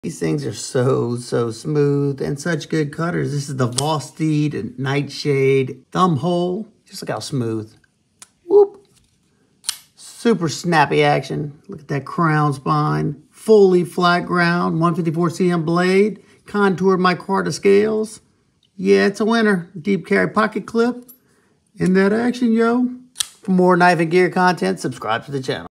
These things are so smooth and such good cutters. This is the Vosteed Nightshade thumb hole. Just look how smooth. Whoop. Super snappy action. Look at that crown spine. Fully flat ground, 154 cm blade. Contoured micarta scales. Yeah, it's a winner. Deep carry pocket clip. In that action, yo. For more knife and gear content, subscribe to the channel.